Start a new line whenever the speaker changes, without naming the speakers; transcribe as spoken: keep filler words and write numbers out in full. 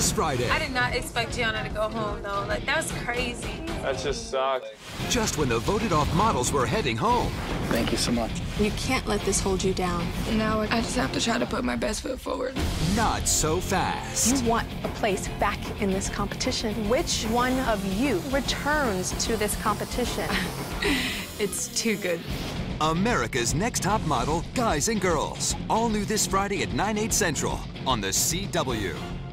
this Friday.
I did not expect Gianna to go home, though. Like, that was crazy.
That just sucked.
Just when the voted-off models were heading home.
Thank you so much.
You can't let this hold you down.
Now I just have to try to put my best foot forward.
Not so fast.
You want a place back in this competition. Which one of you returns to this competition?
It's too good.
America's Next Top Model, Guys and Girls. All new this Friday at nine, eight Central on the C W.